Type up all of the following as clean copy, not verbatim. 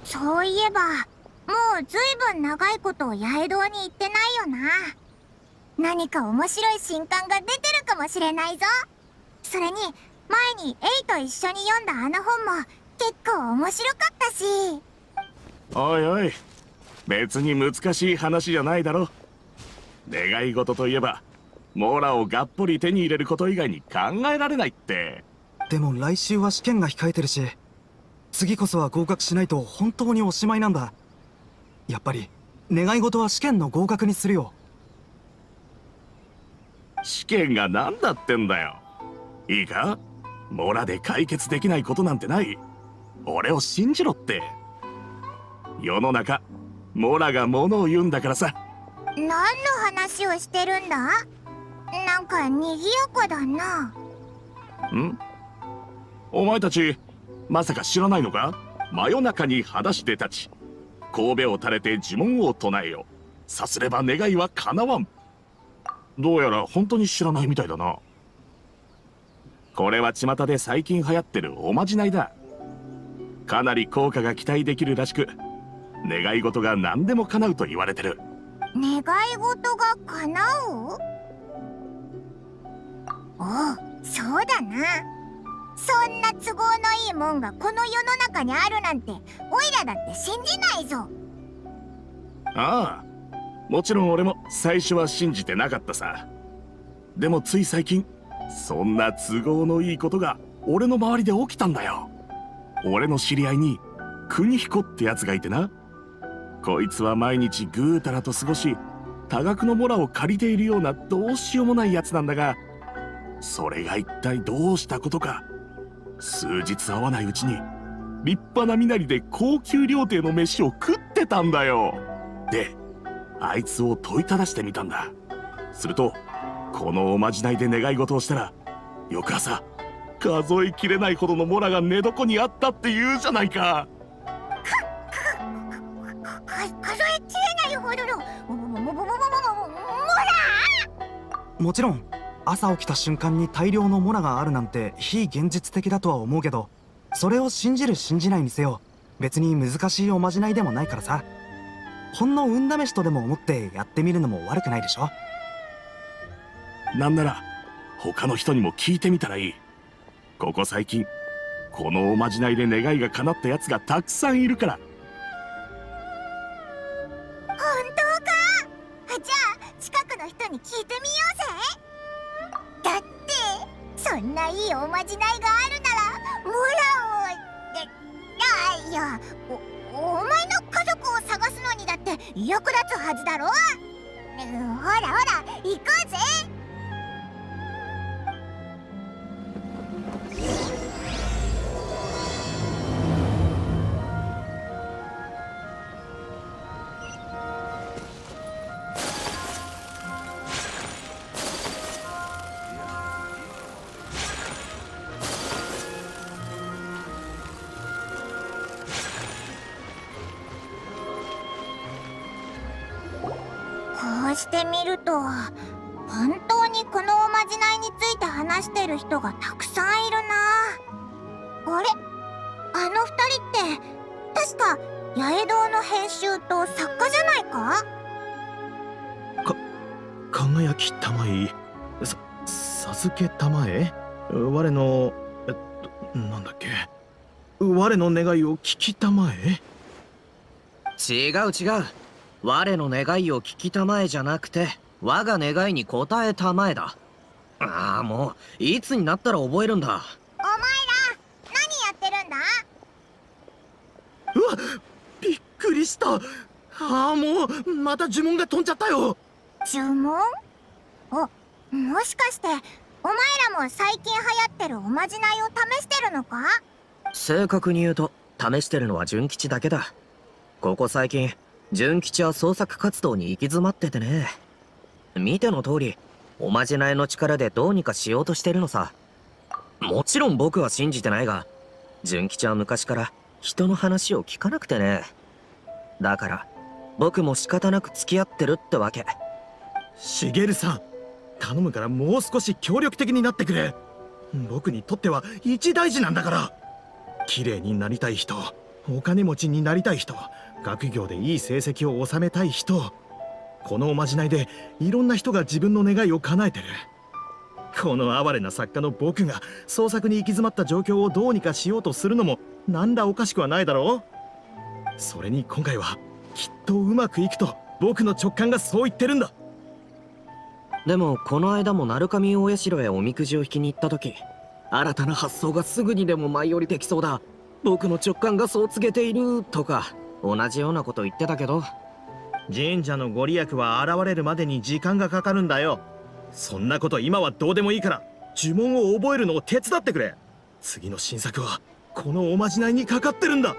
そういえば、もうずいぶん長いこと八重堂に行ってないよな。何か面白い新刊が出てるかもしれないぞ。それに、前にエイと一緒に読んだあの本も結構面白かったし。 おいおい、別に難しい話じゃないだろ。願い事といえばモーラをがっぽり手に入れること以外に考えられないって。 でも来週は試験が控えてるし、次こそは合格しないと本当におしまいなんだ。やっぱり願い事は試験の合格にするよ。 試験が何だってんだよ。いいか、モラで解決できないことなんてない。俺を信じろって。世の中モラがものを言うんだからさ。 何の話をしてるんだ？なんか賑やかだな。 ん？お前たちまさか知らないのか？真夜中に裸足で立ち、神戸を垂れて呪文を唱えよ。さすれば願いは叶わん。どうやら本当に知らないみたいだな。これは巷で最近流行ってるおまじないだ。かなり効果が期待できるらしく、願い事が何でも叶うと言われてる。 願い事が叶う？おう、そうだな。そんな都合のいいもんがこの世の中にあるなんて、オイラだって信じないぞ。 ああ、もちろん俺も最初は信じてなかったさ。でもつい最近、そんな都合のいいことが俺の周りで起きたんだよ。俺の知り合いに邦彦ってやつがいてな。こいつは毎日ぐうたらと過ごし、多額のモラを借りているようなどうしようもないやつなんだが、それが一体どうしたことか、数日会わないうちに立派な身なりで高級料亭の飯を食ってたんだよ。で、あいつを問いただしてみたんだ。すると、このおまじないで願い事をしたら、翌朝数えきれないほどのモラが寝床にあったって言うじゃないか。 数えきれないほどのモラ？ もちろん朝起きた瞬間に大量のモラがあるなんて非現実的だとは思うけど、それを信じる信じないにせよ別に難しいおまじないでもないからさ。ほんの運試しとでも思ってやってみるのも悪くないでしょ。 なんなら他の人にも聞いてみたらいい。ここ最近このおまじないで願いが叶ったやつがたくさんいるから。 本当か？じゃあ近くの人に聞いてみようぜ。だってそんないいおまじないがあるならモラをいやお前の家族を探すのにだって役立つはずだろ。ほらほら行こうぜ。こうしてみると本当にこのおまじないについて話してる人がたくさんいるな。あれ、あの二人って確か八重堂の編集と作家じゃないか？ 輝きたまえ、授けたまえ、我のなんだっけ、我の願いを聞きたまえ。 違う違う、我の願いを聞きたまえじゃなくて我が願いに応えたまえだ。ああ、もういつになったら覚えるんだ。 お前ら何やってるんだ？ うわっ、びっくりした。ああ、もうまた呪文が飛んじゃったよ。 呪文？もしかしてお前らも最近流行ってるおまじないを試してるのか？ 正確に言うと試してるのは純吉だけだ。ここ最近純吉は創作活動に行き詰まっててね。見ての通りおまじないの力でどうにかしようとしてるのさ。もちろん僕は信じてないが、純吉は昔から人の話を聞かなくてね。だから僕も仕方なく付き合ってるってわけ。 しげるさん、頼むからもう少し協力的になってくれ。僕にとっては一大事なんだから。綺麗になりたい人、 お金持ちになりたい人、学業でいい成績を収めたい人、このおまじないでいろんな人が自分の願いを叶えてる。この哀れな作家の僕が創作に行き詰まった状況をどうにかしようとするのも何らおかしくはないだろう。それに今回はきっとうまくいくと僕の直感がそう言ってるんだ。 でもこの間も鳴神大社へおみくじを引きに行った時、新たな発想がすぐにでも舞い降りてきそうだ、僕の直感がそう告げているとか同じようなこと言ってたけど。 神社のご利益は現れるまでに時間がかかるんだよ。そんなこと今はどうでもいいから呪文を覚えるのを手伝ってくれ。次の新作はこのおまじないにかかってるんだ。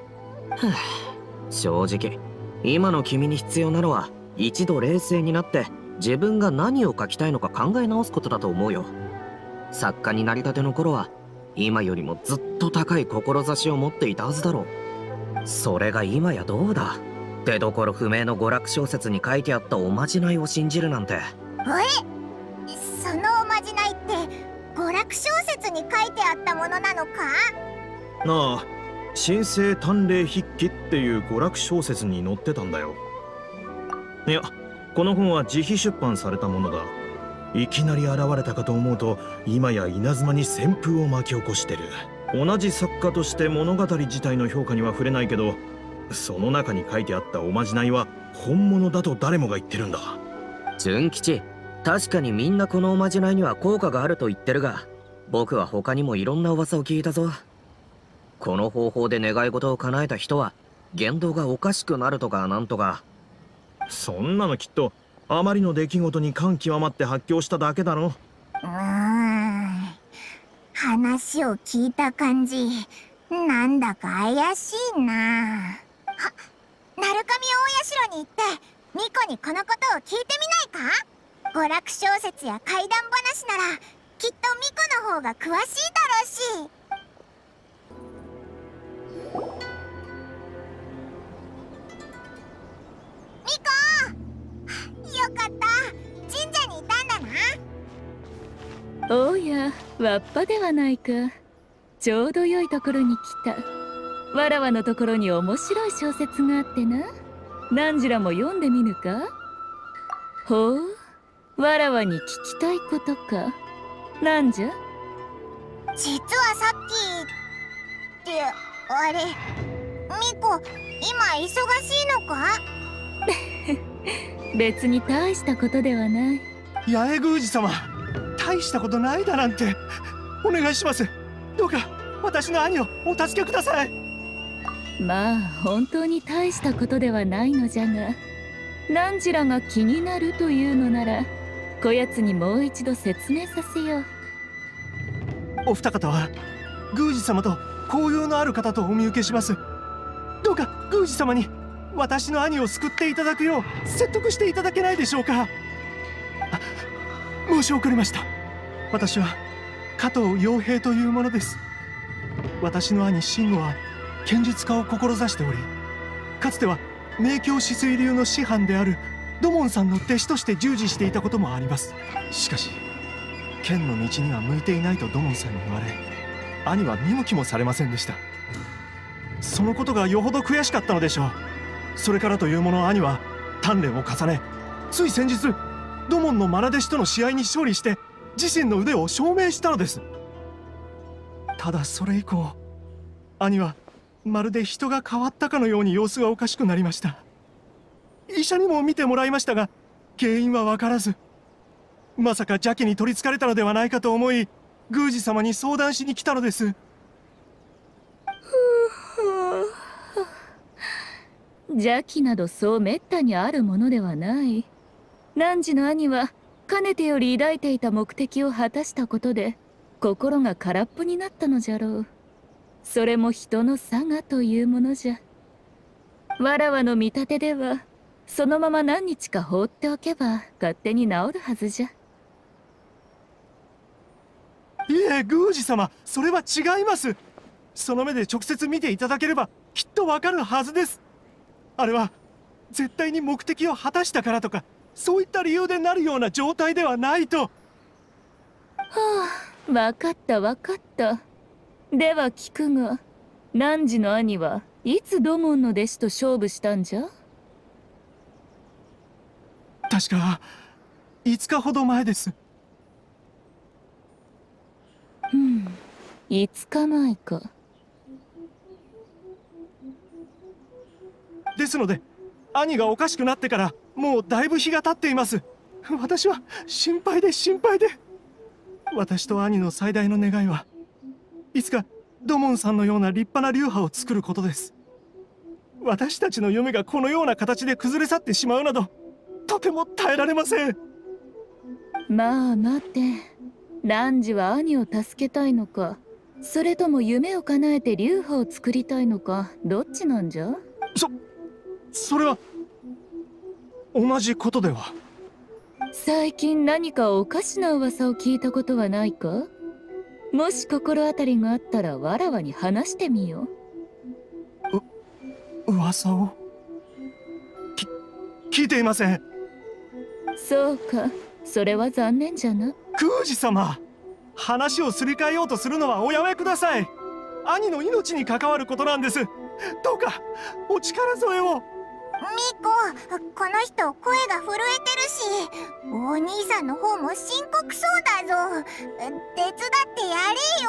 正直今の君に必要なのは一度冷静になって自分が何を書きたいのか考え直すことだと思うよ。作家になりたての頃は今よりもずっと高い志を持っていたはずだろう。それが今やどうだ。出どころ不明の娯楽小説に書いてあったおまじないを信じるなんて。 そのおまじないって娯楽小説に書いてあったものなのか？ ああ、神聖探霊筆記っていう娯楽小説に載ってたんだよ。いや、この本は自費出版されたものだ。いきなり現れたかと思うと今や稲妻に旋風を巻き起こしてる。同じ作家として物語自体の評価には触れないけど、その中に書いてあったおまじないは本物だと誰もが言ってるんだ。 純吉、確かにみんなこのおまじないには効果があると言ってるが、僕は他にもいろんな噂を聞いたぞ。この方法で願い事を叶えた人は言動がおかしくなるとかなんとか。 そんなのきっとあまりの出来事に感極まって発狂しただけだろ。 話を聞いた感じなんだか怪しいな。鳴神大社に行ってミコにこのことを聞いてみないか？娯楽小説や怪談話ならきっとミコの方が詳しいだろうし。ミコ、よかった、神社にいたんだな。 おや、わっぱではないか。ちょうど良いところに来た。わらわのところに面白い小説があってな。何時らも読んでみぬか？ほう、わらわに聞きたいことか。なんじゃ？ 実はさっきってあれ、ミコ今忙しいのか？ 別に大したことではない。 八重宮司様、大したことないだなんて。お願いします。どうか私の兄をお助けください。 まあ本当に大したことではないのじゃが、何時らが気になるというのならこやつにもう一度説明させよう。 お二方は宮司様と交友のある方とお見受けします。どうか宮司様に私の兄を救っていただくよう説得していただけないでしょうか。申し遅れました。私は加藤陽平というものです。私の兄慎吾は剣術家を志しており、かつては明鏡止水流の師範である土門さんの弟子として従事していたこともあります。しかし剣の道には向いていないと土門さんに言われ、兄は見向きもされませんでした。そのことがよほど悔しかったのでしょう。それからというもの、兄は鍛錬を重ね、つい先日土門の愛弟子との試合に勝利して自身の腕を証明したのです。ただそれ以降、兄はまるで人が変わったかのように様子がおかしくなりました。医者にも診てもらいましたが原因は分からず、まさか邪気に取りつかれたのではないかと思い宮司様に相談しに来たのです。 邪気などそうめったにあるものではない。汝の兄はかねてより抱いていた目的を果たしたことで心が空っぽになったのじゃろう。それも人の性というものじゃ。わらわの見立てではそのまま何日か放っておけば勝手に治るはずじゃ。 いえ宮司様、それは違います。その目で直接見ていただければきっとわかるはずです。あれは絶対に目的を果たしたからとかそういった理由でなるような状態ではないと。 はあ、分かった分かった。では聞くが、汝の兄はいつ土門の弟子と勝負したんじゃ？ 確か5日ほど前です。 5日前か。 ですので兄がおかしくなってからもうだいぶ日が経っています。私は心配で心配で。私と兄の最大の願いはいつか土門さんのような立派な流派を作ることです。私たちの夢がこのような形で崩れ去ってしまうなどとても耐えられません。 まあ待て、汝は兄を助けたいのか、それとも夢を叶えて流派を作りたいのか、どっちなんじゃ？ それは同じことでは。 最近何かおかしな噂を聞いたことはないか？もし心当たりがあったらわらわに話してみよう。噂を聞いていません。 そうか、それは残念じゃな。 宮司様、話をすり替えようとするのはおやめください。兄の命に関わることなんです。どうかお力添えを。 ミコ、この人声が震えてるし、お兄さんの方も深刻そうだぞ。手伝ってやれよ。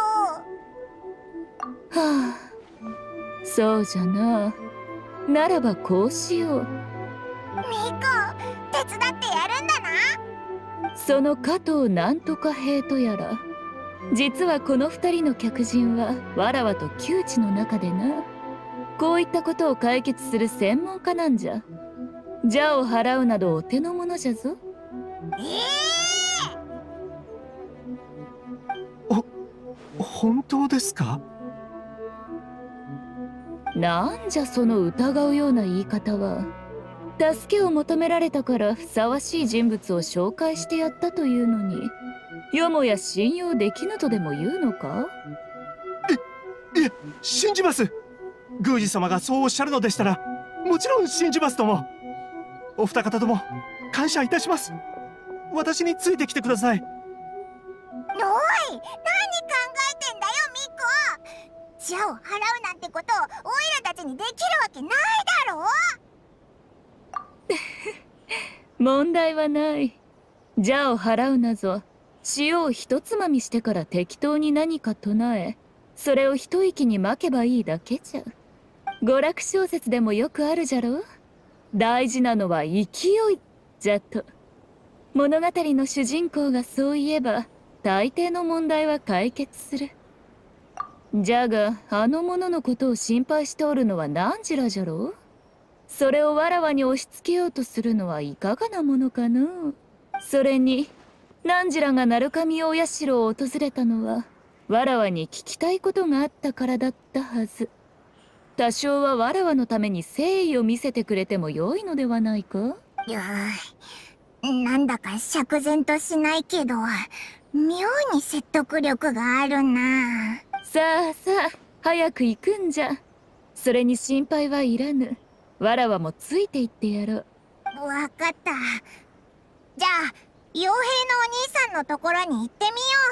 はあ、そうじゃな。ならばこうしよう。 ミコ、手伝ってやるんだな。 その加藤なんとか兵とやら、実はこの2人の客人はわらわと旧知の中でな、こういったことを解決する専門家なんじゃ。邪を払うなどお手の物じゃぞ。 本当ですか？ なんじゃその疑うような言い方は。助けを求められたからふさわしい人物を紹介してやったというのに、よもや信用できぬとでも言うのか？ いえ、信じます。宮司様がそうおっしゃるのでしたらもちろん信じますとも。お二方とも感謝いたします。私についてきてください。 おい、何考えてんだよミコ。邪を払うなんてことをオイラたちにできるわけないだろ。 問題はない。邪を払うなぞ、塩を一つまみしてから適当に何か唱え、それを一息にまけばいいだけじゃ。娯楽小説でもよくあるじゃろ。大事なのは勢いじゃと。物語の主人公がそう言えば大抵の問題は解決する。じゃがあの者のことを心配しておるのは汝らじゃろ。それをわらわに押し付けようとするのはいかがなものかの。それに汝らが鳴神大社を訪れたのはわらわに聞きたいことがあったからだったはず。多少はわらわのために誠意を見せてくれてもよいのではないか？ なんだか釈然としないけど、妙に説得力があるな。 さあさあ、早く行くんじゃ。それに心配はいらぬ。わらわもついて行ってやろう。 わかった。じゃあ傭兵のお兄さんのところに行って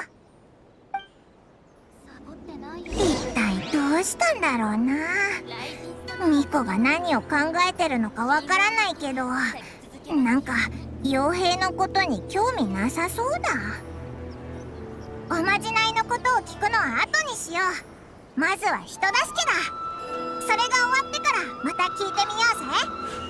みよう。一体どうしたんだろうな。ミコが何を考えてるのかわからないけど、なんか傭兵のことに興味なさそうだ。おまじないのことを聞くのは後にしよう。まずは人助けだ。それが終わってからまた聞いてみようぜ。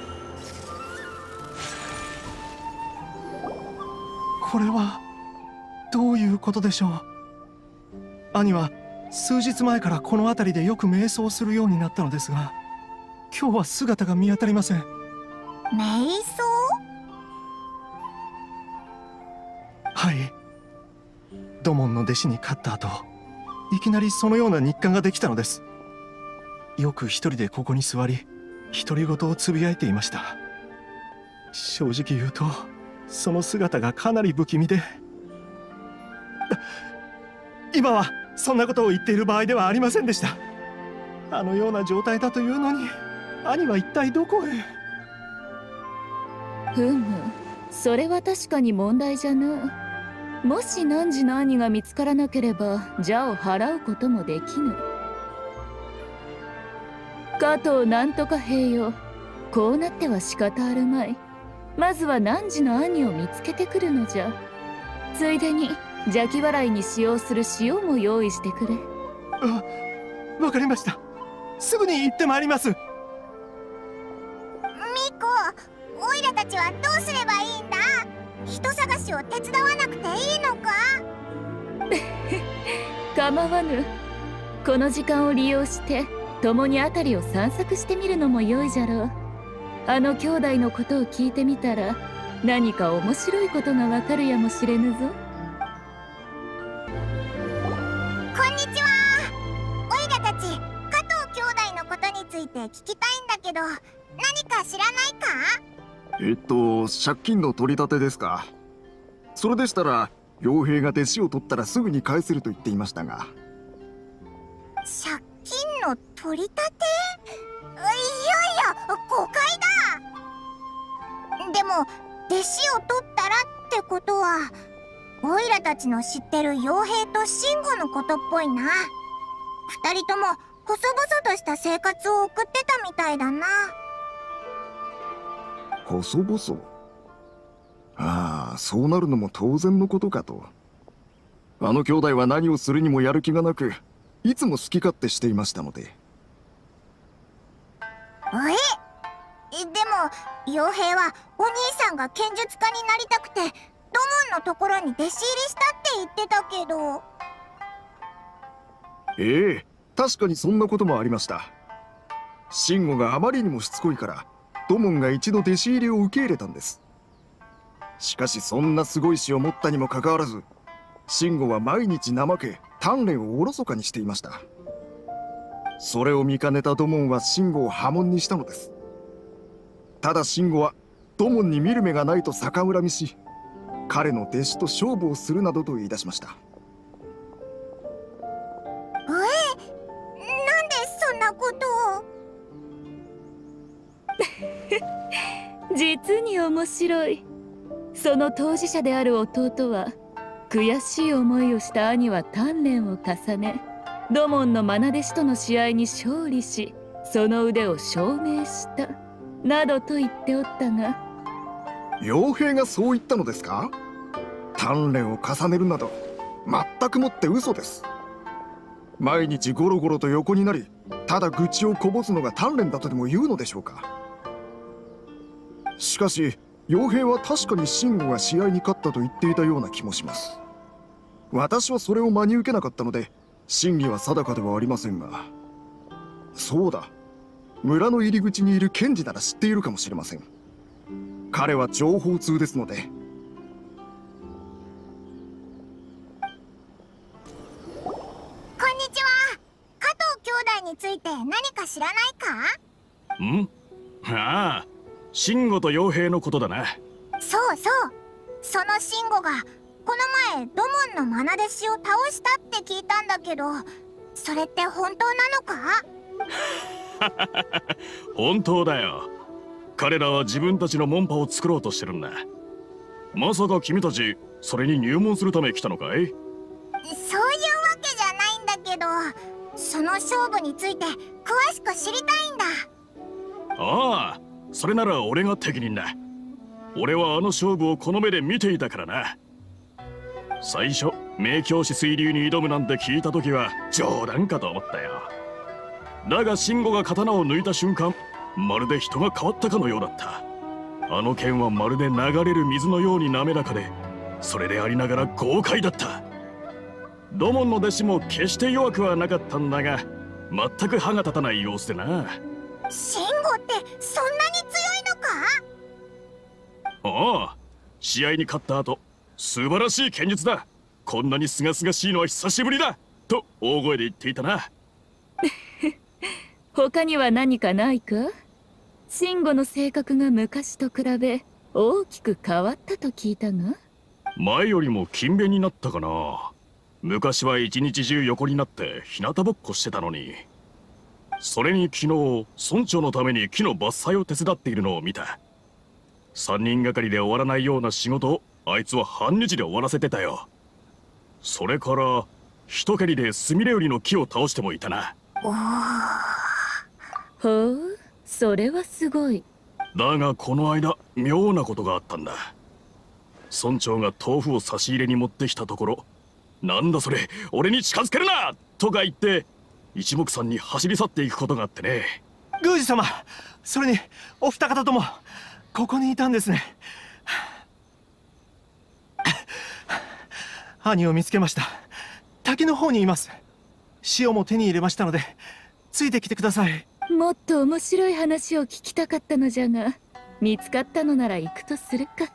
これはどういうことでしょう。兄は数日前からこの辺りでよく瞑想するようになったのですが、今日は姿が見当たりません。 瞑想？ はい。土門の弟子に勝った後、いきなりそのような日課ができたのです。よく一人でここに座り、独り言をつぶやいていました。正直言うとその姿がかなり不気味で、今はそんなことを言っている場合ではありませんでした。あのような状態だというのに、兄は一体どこへ。 ふむ、それは確かに問題じゃな。もし汝の兄が見つからなければ邪を払うこともできぬ。 加藤なんとか兵よ、こうなっては仕方あるまい。まずは汝の兄を見つけてくるのじゃ。ついでに邪気払いに使用する塩も用意してくれ。 あ、わかりました。すぐに行ってまいります。 ミコ、オイラたちはどうすればいいんだ？人探しを手伝わなくていいのか？ 構わぬ。この時間を利用して共に辺りを散策してみるのも良いじゃろう。あの兄弟のことを聞いてみたら何か面白いことがわかるやもしれぬぞ。 こんにちは。オイラたち加藤兄弟のことについて聞きたいんだけど、何か知らないか？ 借金の取り立てですか。それでしたら傭兵が弟子を取ったらすぐに返せると言っていましたが。 借金の取り立て？いやいや、誤解だ。でも弟子を取ったらってことは、オイラたちの知ってる傭兵とシンゴのことっぽいな。二人とも細々とした生活を送ってたみたいだな。 細々。ああ、そうなるのも当然のことかと。あの兄弟は何をするにもやる気がなく、いつも好き勝手していましたので。 でも傭兵はお兄さんが剣術家になりたくて土門のところに弟子入りしたって言ってたけど。 ええ、確かにそんなこともありました。慎吾があまりにもしつこいから土門が一度弟子入りを受け入れたんです。しかしそんなすごい死を持ったにもかかわらず、慎吾は毎日怠け鍛錬をおろそかにしていました。それを見かねた土門は慎吾を破門にしたのです。ただ慎吾は土門に見る目がないと逆恨みし、彼の弟子と勝負をするなどと言い出しました。 なんでそんなことを？ 実に面白い。その当事者である弟は悔しい思いをした兄は鍛錬を重ね、土門の愛弟子との試合に勝利し、その腕を証明したなどと言っておったが。 傭兵がそう言ったのですか？鍛錬を重ねるなど全くもって嘘です。毎日ゴロゴロと横になり、ただ愚痴をこぼすのが鍛錬だとでも言うのでしょうか。しかし傭兵は確かに慎吾が試合に勝ったと言っていたような気もします。私はそれを真に受けなかったので真偽は定かではありませんが。そうだ、村の入り口にいる検事なら知っているかもしれません。彼は情報通ですので。 こんにちは。加藤兄弟について何か知らないか？ ん？ああ、慎吾と傭兵のことだな。 そうそう、その慎吾がこの前土門の愛弟子を倒したって聞いたんだけど、それって本当なのか？ 本当だよ。彼らは自分たちの門派を作ろうとしてるんだ。まさか君たちそれに入門するため来たのかい？ そういうわけじゃないんだけど、その勝負について詳しく知りたいんだ。 ああ、それなら俺が適任だ。俺はあの勝負をこの目で見ていたからな。最初明鏡止水流に挑むなんて聞いた時は冗談かと思ったよ。だが慎吾が刀を抜いた瞬間、まるで人が変わったかのようだった。あの剣はまるで流れる水のように滑らかで、それでありながら豪快だった。土門の弟子も決して弱くはなかったんだが、全く歯が立たない様子でな。 慎吾ってそんなに強いのか？ ああ、試合に勝った後、素晴らしい剣術だ、こんなにすがすがしいのは久しぶりだと大声で言っていたな。 他には何かないか？慎吾の性格が昔と比べ大きく変わったと聞いたが。 前よりも勤勉になったかな。昔は一日中横になって日向ぼっこしてたのに。それに昨日村長のために木の伐採を手伝っているのを見た。3人がかりで終わらないような仕事をあいつは半日で終わらせてたよ。それから一蹴りでスミレウリの木を倒してもいたな。 ほう、それはすごい。 だがこの間妙なことがあったんだ。村長が豆腐を差し入れに持ってきたところ、なんだそれ、俺に近づけるなとか言って一目散に走り去っていくことがあってね。 宮司様、それにお二方ともここにいたんですね。兄を見つけました。滝の方にいます。塩も手に入れましたのでついてきてください。 もっと面白い話を聞きたかったのじゃが、見つかったのなら行くとするか。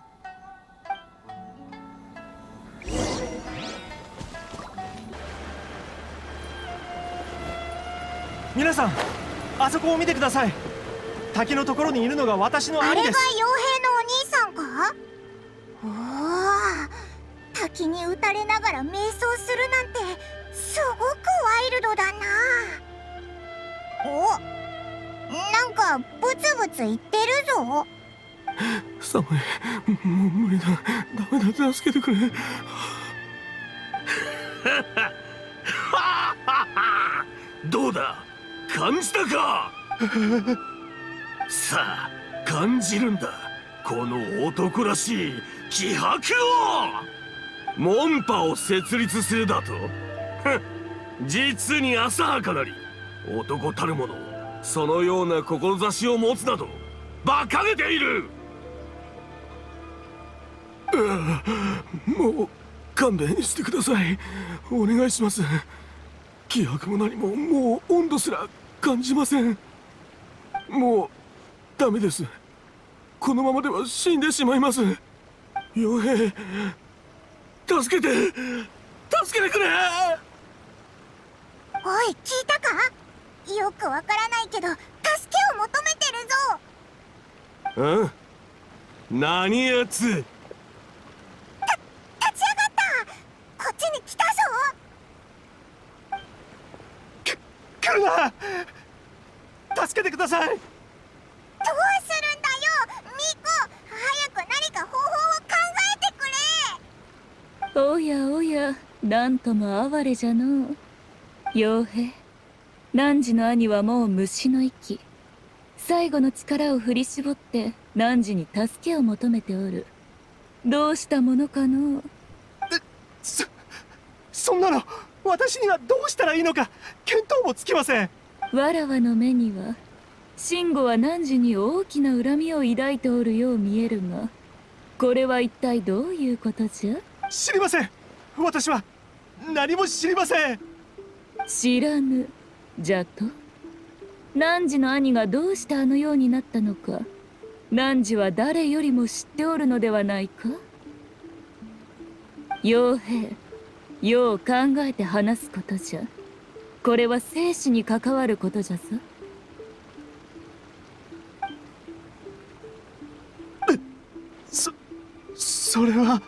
皆さん、あそこを見てください。滝のところにいるのが私のあれが傭兵の兄です。 お兄さんか？おお、滝に打たれながら瞑想するなんてすごくワイルドだな。お、なんかブツブツ言ってるぞ。 寒い、もう無理だ、ダメだ、助けてくれ。 どうだ、感じたか？さあ感じるんだ、この男らしい気迫を。門派を設立するだと？実に浅はかなり、男たる者そのような志を持つなど馬鹿げている。 もう勘弁してください。お願いします。気迫も何も、もう温度すら感じません。もうダメです。このままでは死んでしまいます。傭兵、助けてくれ。 おい、聞いたか？よくわからないけど助けを求めてるぞ。 何やつ？ 立ち上がった。こっちに来たぞ。 来るな。助けてください。 どうするんだよ、ミコ。早く何か方法を考えてくれ。 おやおや、なんとも哀れじゃのう。傭兵、汝の兄はもう虫の息。最後の力を振り絞って汝に助けを求めておる。どうしたものかのう。 そんなの私にはどうしたらいいのか見当もつきません。 わらわの目には慎吾は汝に大きな恨みを抱いておるよう見えるが、これは一体どういうことじゃ？ 知りません。私は何も知りません。 知らぬじゃと？汝の兄がどうしてあのようになったのか、汝は誰よりも知っておるのではないか？傭兵、よう考えて話すことじゃ。これは生死に関わることじゃぞ。 それは。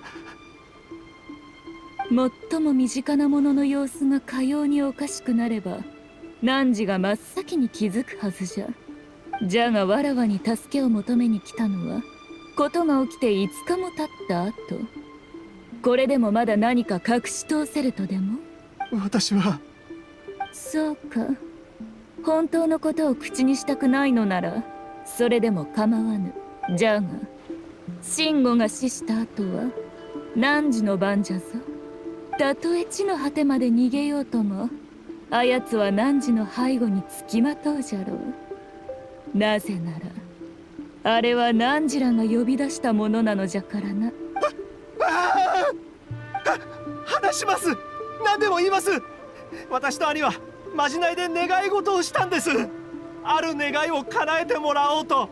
最も身近なものの様子がかようにおかしくなれば、汝が真っ先に気づくはずじゃ。じゃがわらわに助けを求めに来たのは、ことが起きて5日も経った後。これでもまだ何か隠し通せるとでも？ 私は。 そうか。本当のことを口にしたくないのならそれでも構わぬ。じゃが慎吾が死した後は汝の番じゃぞ。たとえ地の果てまで逃げようとも、あやつは汝の背後につきまとうじゃろう。なぜならあれは汝らが呼び出したものなのじゃからな。 話します。何でも言います。私と兄はまじないで願い事をしたんです。ある願いを叶えてもらおうと。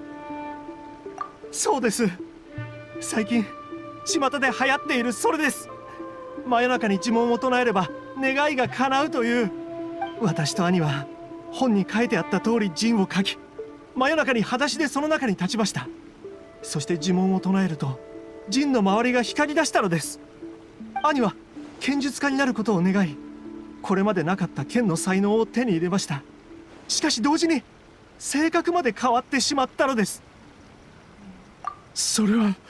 そうです。最近巷で流行っているそれです。真夜中に呪文を唱えれば願いが叶うという。私と兄は本に書いてあった通り陣を書き、真夜中に裸足でその中に立ちました。そして呪文を唱えると陣の周りが光り出したのです。兄は剣術家になることを願い、これまでなかった剣の才能を手に入れました。しかし同時に性格まで変わってしまったのです。それは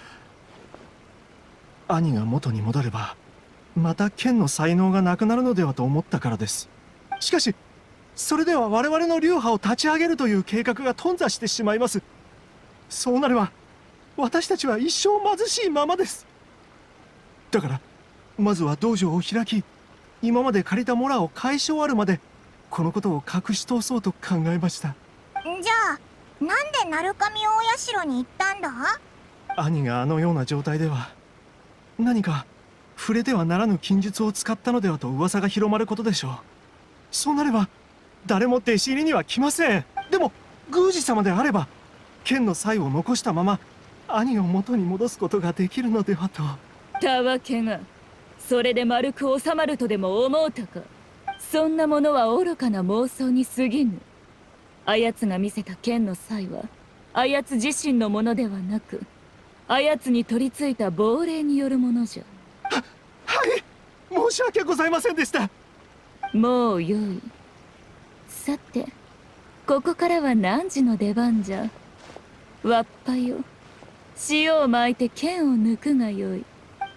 兄が元に戻ればまた剣の才能がなくなるのではと思ったからです。しかしそれでは我々の流派を立ち上げるという計画が頓挫してしまいます。そうなれば私たちは一生貧しいままです。だからまずは道場を開き、今まで借りたモラを返し終わるまでこのことを隠し通そうと考えました。 じゃあなんで鳴神大社に行ったんだ？ 兄があのような状態では何か触れてはならぬ禁術を使ったのではと噂が広まることでしょう。そうなれば誰も弟子入りには来ません。でも宮司様であれば剣の才を残したまま兄を元に戻すことができるのではと。 たわけが、それで丸く収まるとでも思うたか。そんなものは愚かな妄想に過ぎぬ。あやつが見せた剣の才はあやつ自身のものではなく、あやつに取り付いた亡霊によるものじゃ。 はい、申し訳ございませんでした。 もうよい。さて、ここからは汝の出番じゃ。わっぱよ、塩を巻いて剣を抜くがよい。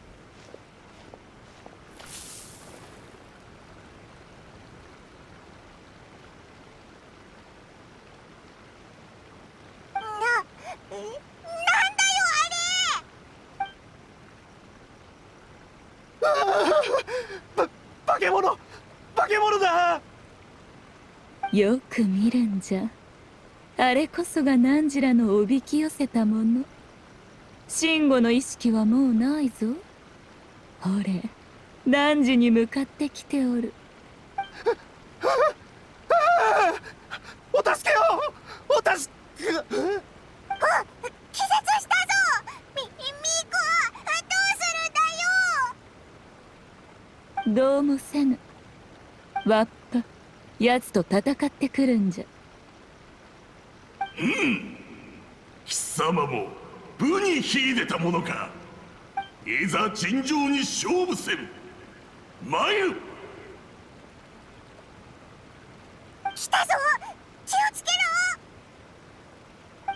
化け物だ。 よく見るんじゃ。あれこそが汝らのおびき寄せたもの。慎吾の意識はもうないぞ。ほれ、汝に向かってきておる。 お助けを、お助け。 気絶したぞ。ミーコ、どうするんだよ。 どうもせぬ。わっぱ、奴と戦ってくるんじゃ。 貴様も武に秀でたものか。いざ尋常に勝負せん。参る。 来たぞ。気をつけろ。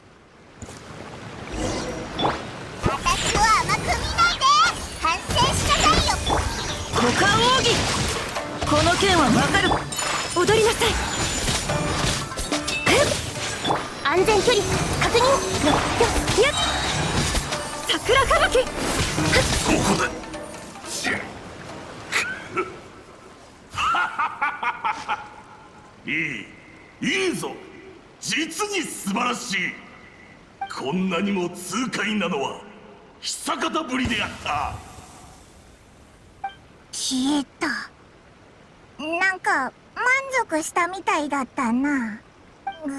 私を甘く見ないで。反省しなさいよ。 股間奥義、この剣はわかる。踊りなさい。 安全距離確認。 桜吹雪。 ここだ。いいぞ。実に素晴らしい。こんなにも痛快なのは久方ぶりであった。 消えた。なんか満足したみたいだったな。お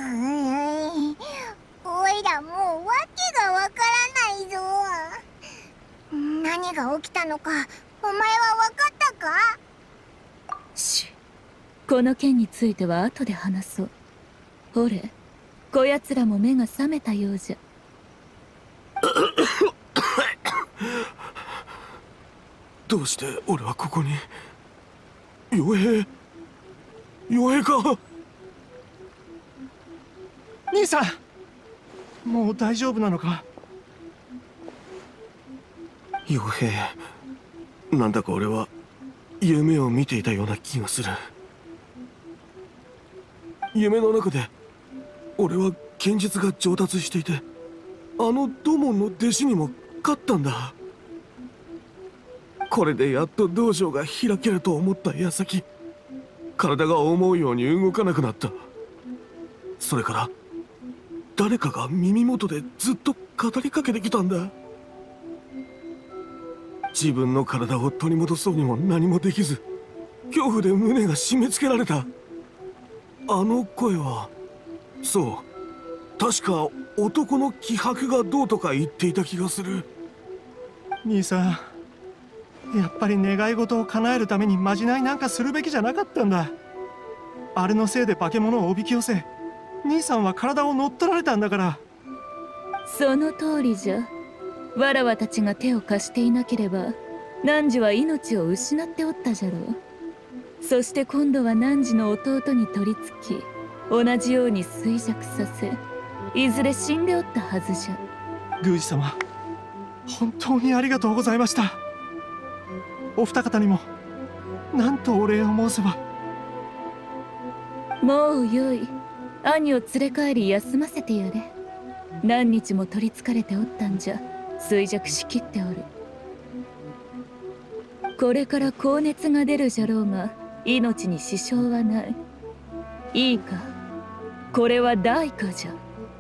いらもうわけがわからないぞ。何が起きたのかお前はわかったか？ この件については後で話そう。ほれ、こやつらも目が覚めたようじゃ。 どうして俺はここに。傭兵か。 兄さん、もう大丈夫なのか？ 傭兵、なんだか俺は夢を見ていたような気がする。夢の中で俺は剣術が上達していて、あの土門の弟子にも勝ったんだ。これでやっと道場が開けると思った矢先、体が思うように動かなくなった。それから誰かが耳元でずっと語りかけてきたんだ。自分の体を取り戻そうにも何もできず、恐怖で胸が締め付けられた。あの声は、そう、確か男の気迫がどうとか言っていた気がする。 兄さん、やっぱり願い事を叶えるためにまじないなんかするべきじゃなかったんだ。あれのせいで化け物をおびき寄せ、兄さんは体を乗っ取られたんだから。 その通りじゃ。わらわたちが手を貸していなければ汝は命を失っておったじゃろう。そして今度は汝の弟に取り付き、同じように衰弱させ、いずれ死んでおったはずじゃ。 宮司様、本当にありがとうございました。お二方にも何とお礼を申せば。 もうよい。兄を連れ帰り休ませてやれ。何日も取りつかれておったんじゃ衰弱しきっておる。これから高熱が出るじゃろうが命に支障はない。いいか、これは代価じゃ。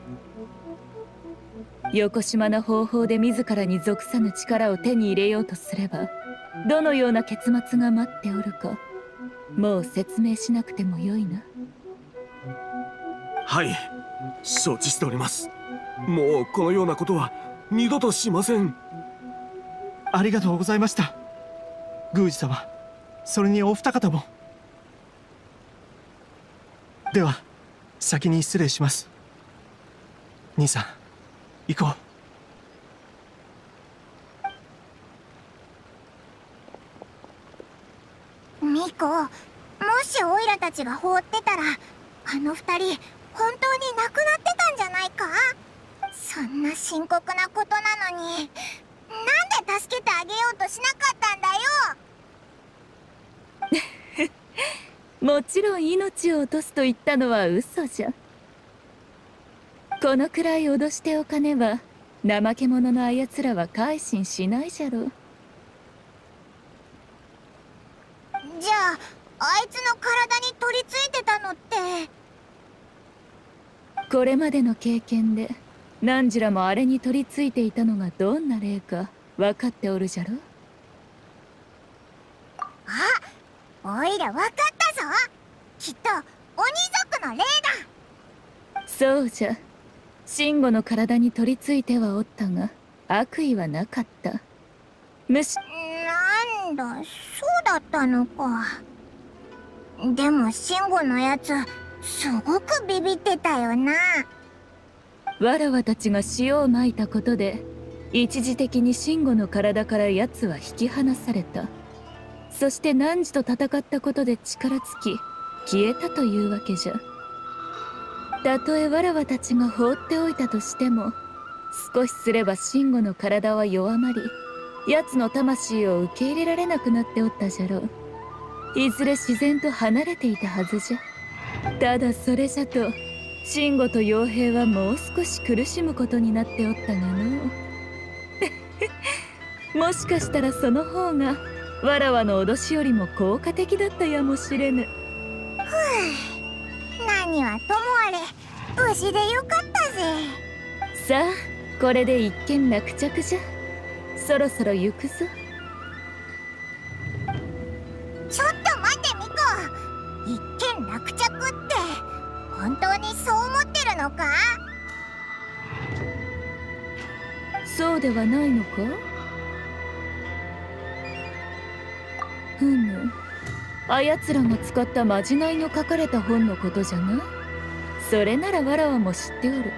よこしまな方法で自らに属さぬ力を手に入れようとすれば、どのような結末が待っておるかもう説明しなくてもよいな。 はい、承知しております。もうこのようなことは二度としません。 ありがとうございました、宮司様。それにお二方も。では先に失礼します。兄さん、行こう。ミコ、もしオイラたちが放ってたら、あの二人本当に亡くなってたんじゃないか。そんな深刻なことなのに、なんで助けてあげようとしなかったんだよ。 もちろん命を落とすと言ったのは嘘じゃ。このくらい脅しておかねば怠け者のあやつらは改心しないじゃろう。 じゃああいつの体に取り付いてたのって。 これまでの経験で何らもあれに取り付いていたのがどんな霊か分かっておるじゃろ。 あ、おいら分かったぞ。きっと鬼族の霊だ。 そうじゃ。慎吾の体に取り付いてはおったが悪意はなかった。 なんだ、そうだったのか。でも慎吾のやつすごくビビってたよな。 わらわたちが塩をまいたことで一時的に慎吾の体から奴は引き離された。そして汝と戦ったことで力尽き消えたというわけじゃ。たとえわらわたちが放っておいたとしても、少しすれば慎吾の体は弱まり奴の魂を受け入れられなくなっておったじゃろう。いずれ自然と離れていたはずじゃ。ただそれじゃと慎吾と傭兵はもう少し苦しむことになっておったがのもしかしたらその方がわらわの脅しよりも効果的だったやもしれぬ。 何はともあれ無事でよかったぜ。 さあ、これで一件落着じゃ。そろそろ行くぞ。 ちょっと待ってミコ、一件落着って本当にそう思ってるのか。 そうではないのか。ふむ、あやつらが使ったまじないの書かれた本のことじゃな。それならわらわも知っておる。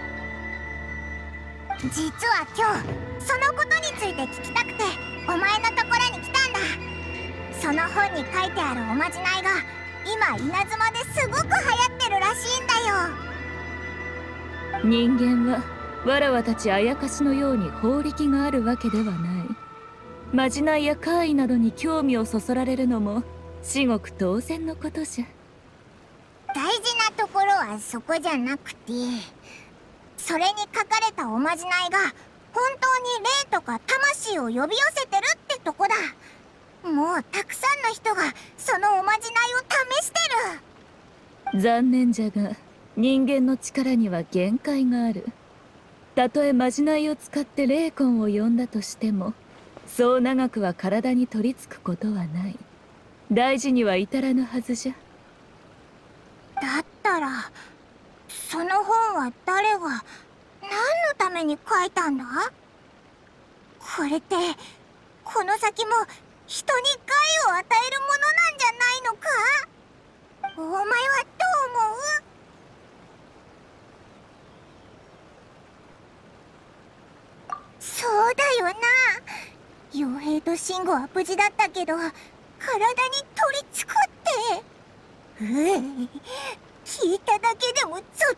実は今日そのことについて聞きたくてお前のところに来たんだ。その本に書いてあるおまじないが今稲妻ですごく流行ってるらしいんだよ。 人間はわらわたちあやかしのように法力があるわけではない。まじないや怪異などに興味をそそられるのも至極当然のことじゃ。 大事なところはそこじゃなくて、それに書かれたおまじないが本当に霊とか魂を呼び寄せてるってとこだ。もうたくさんの人がそのおまじないを試してる。 残念じゃが人間の力には限界がある。たとえまじないを使って霊魂を呼んだとしてもそう長くは体に取り付くことはない。大事には至らぬはずじゃ。 だったらその本は誰が何のために書いたんだ。これってこの先も人に害を与えるものなんじゃないのか。お前はどう思う？そうだよな。傭兵と慎吾は無事だったけど体に取り付くって、聞いただけでもゾッとする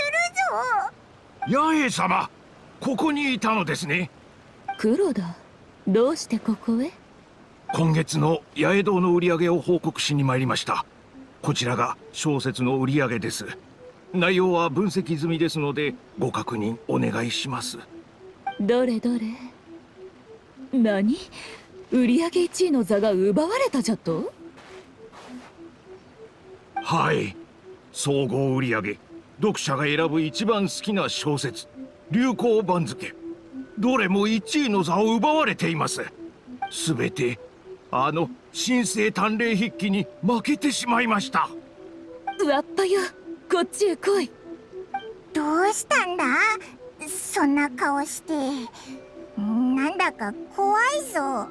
ぞ。 八重様、ここにいたのですね。 黒田、どうしてここへ？ 今月の八重堂の売り上げを報告しに参りました。 こちらが小説の売り上げです。内容は分析済みですのでご確認お願いします。 どれどれ。何？売り上げ1位の座が奪われたじゃと？ はい、総合売り上げ、読者が選ぶ一番好きな小説、流行番付、どれも1位の座を奪われています。すべてあの新生探偵筆記に負けてしまいました。 わっぱよ、こっちへ来い。 どうしたんだ？そんな顔して。なんだか怖いぞ。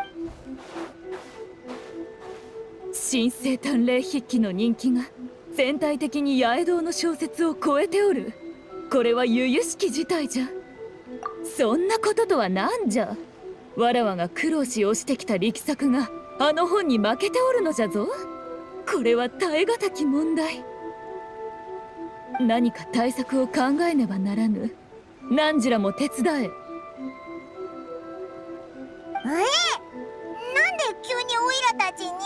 新生探偵筆記の人気が全体的に八重堂の小説を超えておる。これは由々しき事態じゃ。そんなこととは何じゃ。わらわが苦労し押してきた力作があの本に負けておるのじゃぞ。これは耐え難き問題。何か対策を考えねばならぬ。汝らも手伝え。 なんで急にオイラたちに？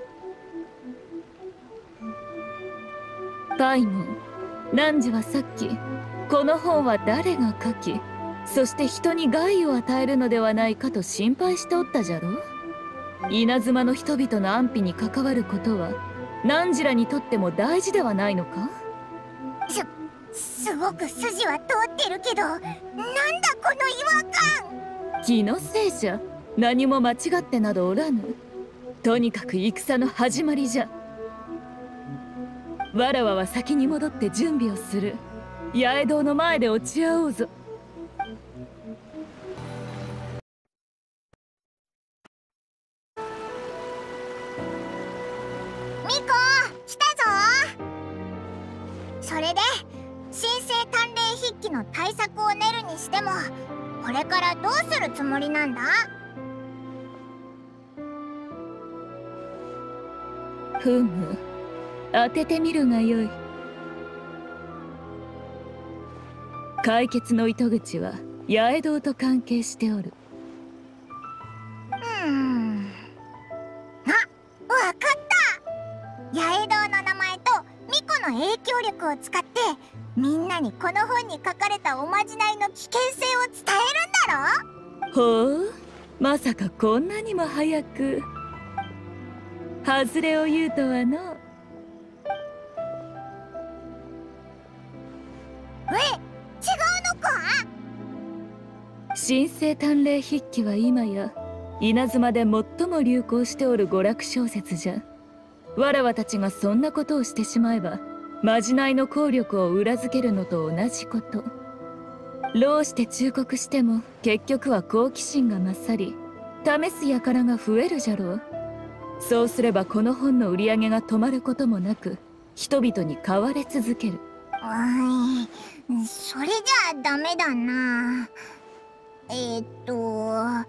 パイモン、汝はさっきこの本は誰が書き、そして人に害を与えるのではないかと心配しておったじゃろ。稲妻の人々の安否に関わることは汝らにとっても大事ではないのか？ すごく筋は通ってるけど、なんだこの違和感。 気のせいじゃ。何も間違ってなどおらぬ。とにかく戦の始まりじゃ。わらわは先に戻って準備をする。八重堂の前で落ち合おうぞ。 ミコ、来たぞ。それで新生探偵筆記の対策を練るにしても、これからどうするつもりなんだ？ ふむ、当ててみるがよい。解決の糸口は八重堂と関係しておる。 あ、わかった。八重堂の名前とミコの影響力を使ってみんなにこの本に書かれたおまじないの危険性を伝えるんだろ？ ほう、まさかこんなにも早く。外れを言うとはの。 違うのか？ 新生探偵筆記は今や稲妻で最も流行しておる娯楽小説じゃ。わらわたちがそんなことをしてしまえばまじないの効力を裏付けるのと同じこと。労して忠告しても結局は好奇心が勝り、試す輩が増えるじゃろう。そうすればこの本の売り上げが止まることもなく、人々に買われ続ける。 それじゃあダメだな。なら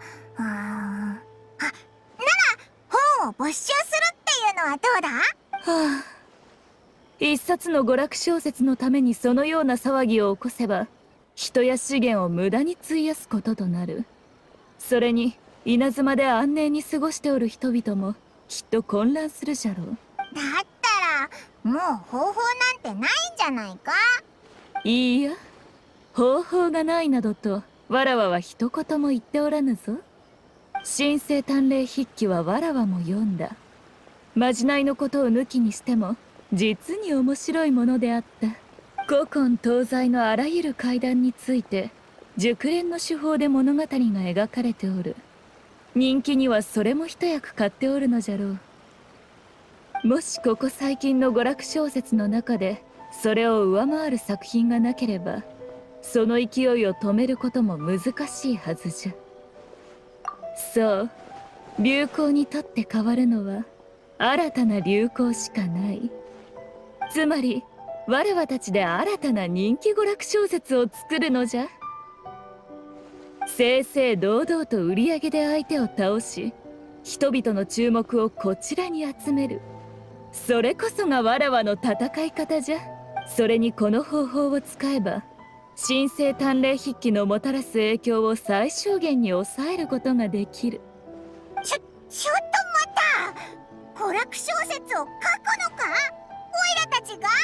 本を没収するっていうのはどうだ？ はあ、一冊の娯楽小説のためにそのような騒ぎを起こせば人や資源を無駄に費やすこととなる。それに稲妻で安寧に過ごしておる人々もきっと混乱するじゃろう。 だったらもう方法なんてないんじゃないか？ いいや、方法がないなどとわらわは一言も言っておらぬぞ。新生探偵筆記はわらわも読んだ。まじないのことを抜きにしても実に面白いものであった。古今東西のあらゆる怪談について熟練の手法で物語が描かれておる。人気にはそれも一役買っておるのじゃろう。もしここ最近の娯楽小説の中でそれを上回る作品がなければ、その勢いを止めることも難しいはずじゃ。そう、流行にとって変わるのは新たな流行しかない。つまり我々たちで新たな人気娯楽小説を作るのじゃ。正々堂々と売り上げで相手を倒し、人々の注目をこちらに集める。それこそがわらわの戦い方じゃ。それにこの方法を使えば新生探偵筆記のもたらす影響を最小限に抑えることができる。 ちょっと待った。 娯楽小説を書くのか？オイラたちが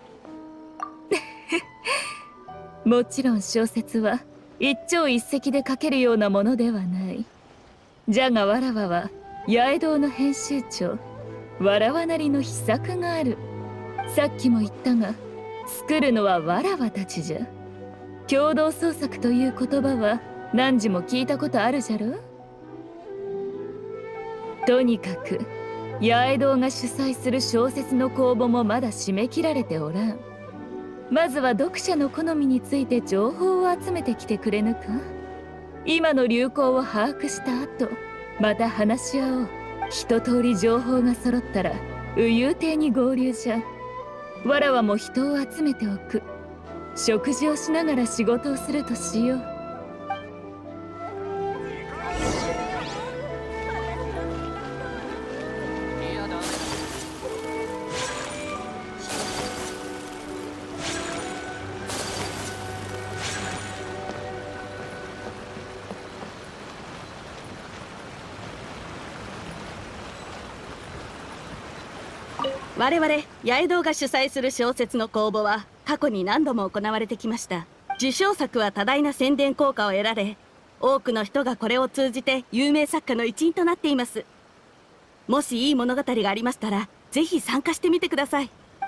もちろん小説は一朝一夕で書けるようなものではない。じゃがわらわは八重堂の編集長わらわなりの秘策がある。さっきも言ったが作るのはわらわたちじゃ。共同創作という言葉は何時も聞いたことあるじゃろ。とにかく八重堂が主催する小説の公募もまだ締め切られておらん。まずは読者の好みについて情報を集めてきてくれぬか。今の流行を把握した後また話し合おう。一通り情報が揃ったら右遊亭に合流じゃ。わらわも人を集めておく。食事をしながら仕事をするとしよう。 我々八重堂が主催する小説の公募は過去に何度も行われてきました。受賞作は多大な宣伝効果を得られ、多くの人がこれを通じて有名作家の一員となっています。もしいい物語がありましたらぜひ参加してみてください。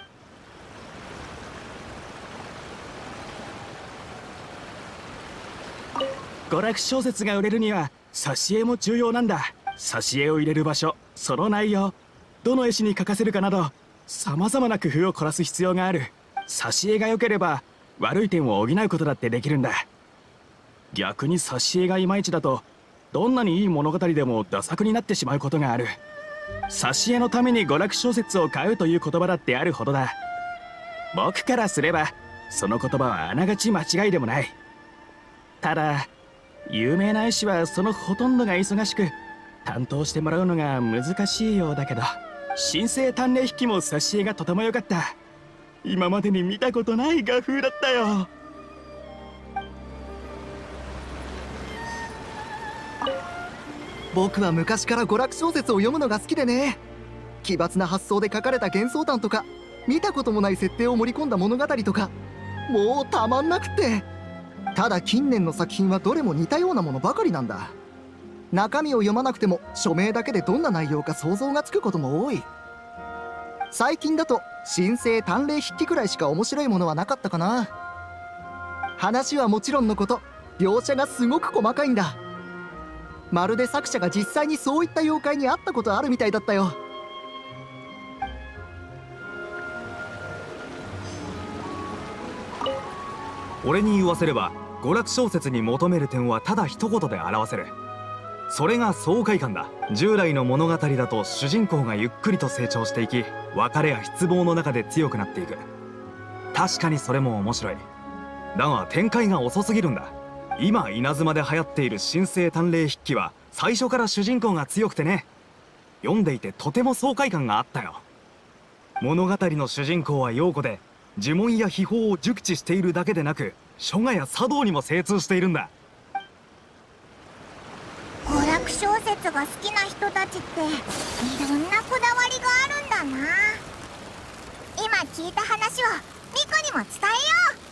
娯楽小説が売れるには挿絵も重要なんだ。挿絵を入れる場所、その内容、どの絵師に描かせるかなどさまざまな工夫を凝らす必要がある。挿絵が良ければ悪い点を補うことだってできるんだ。逆に挿絵がいまいちだとどんなにいい物語でもダ作になってしまうことがある。挿絵のために娯楽小説を買うという言葉だってあるほどだ。僕からすればその言葉はあながち間違いでもない。ただ有名な絵師はそのほとんどが忙しく担当してもらうのが難しいようだけど、新生鍛錬筆記も挿絵がとても良かった。今までに見たことない画風だったよ。 僕は昔から娯楽小説を読むのが好きでね。奇抜な発想で書かれた幻想譚とか、見たこともない設定を盛り込んだ物語とか、もうたまんなくって。ただ近年の作品はどれも似たようなものばかりなんだ。中身を読まなくても署名だけでどんな内容か想像がつくことも多い。最近だと新生鍛錬筆記くらいしか面白いものはなかったかな。話はもちろんのこと、描写がすごく細かいんだ。まるで作者が実際にそういった妖怪に会ったことあるみたいだったよ。 俺に言わせれば娯楽小説に求める点はただ一言で表せる。それが爽快感だ。従来の物語だと主人公がゆっくりと成長していき、別れや失望の中で強くなっていく。確かにそれも面白い。だが展開が遅すぎるんだ。今稲妻で流行っている新生鍛錬筆記は最初から主人公が強くてね、読んでいてとても爽快感があったよ。物語の主人公は陽子で、呪文や秘宝を熟知しているだけでなく書画や茶道にも精通しているんだ。 娯楽小説が好きな人たちっていろんなこだわりがあるんだな。今聞いた話をミコにも伝えよう。